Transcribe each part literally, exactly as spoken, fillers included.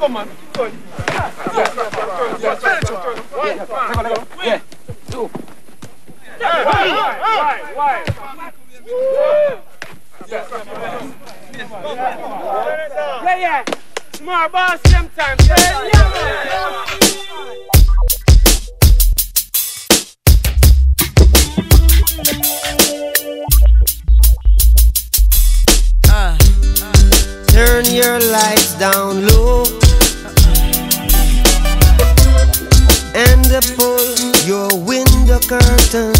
Come on. Good. Yeah. Two. Why? Why? Why? Yeah, yeah. Smart boss, same time. Uh, turn your lights down low and pull your window curtain.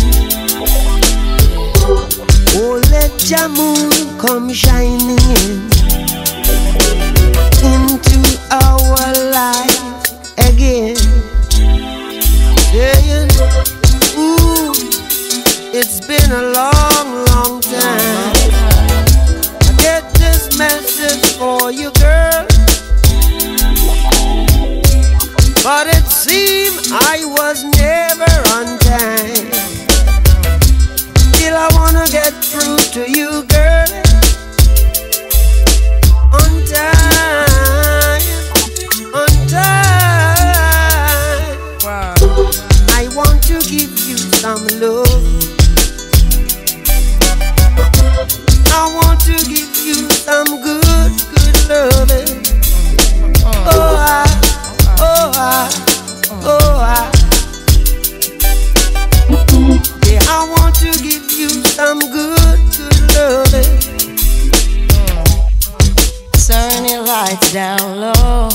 Oh, let your moon come shining in into our life again. Yeah, ooh, it's been a long, long time. I get this message for you, girl, but it seemed I was never on time. Still I wanna get through to you, girl, on time, on time. Wow. I want to give you some love. I want to give you some good, good loving. Oh, I, oh, I, oh, I. Yeah, I want to give you some good, good loving. Turn your lights down low.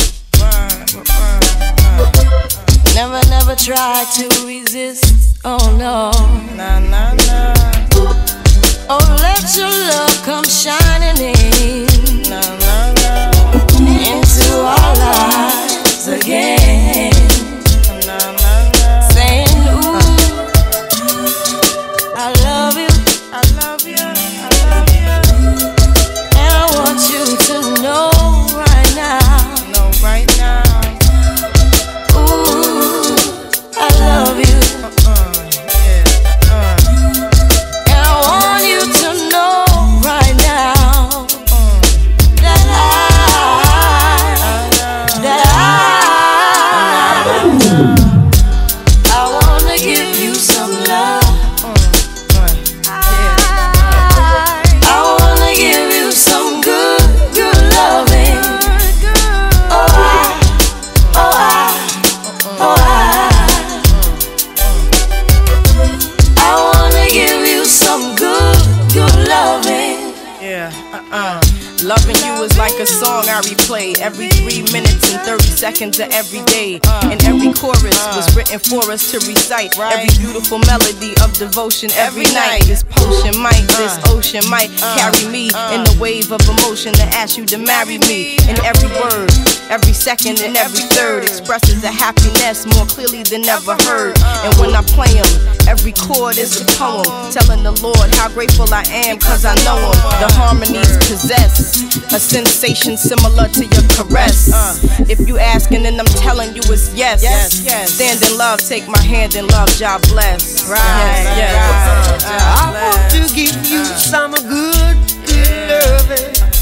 Never, never try to resist. Oh no. Nah, nah, nah. Oh, let your love come shining in. Nah, nah, nah. Into our lives again. Nah, nah, nah. Saying, ooh, I love you, I love you, I love you. And I want you to know right now, know right now. Ooh, I love you. Uh-uh, yeah, uh. And I want you to know right now uh, that I, that I, I wanna give you some love. Loving you is like a song I replay every three minutes and thirty seconds of every day. And every chorus was written for us to recite. Every beautiful melody of devotion every night. This potion might, this ocean might carry me in the wave of emotion to ask you to marry me. And every word, every second and every third expresses a happiness more clearly than ever heard. And when I play them, every chord is a poem telling the Lord how grateful I am, cause I know him. The harmonies possess a sensation similar to your caress. If you asking, then I'm telling you it's yes. Stand in love, take my hand in love, God bless. Right, yes, yes. I want to give you some good, good loving.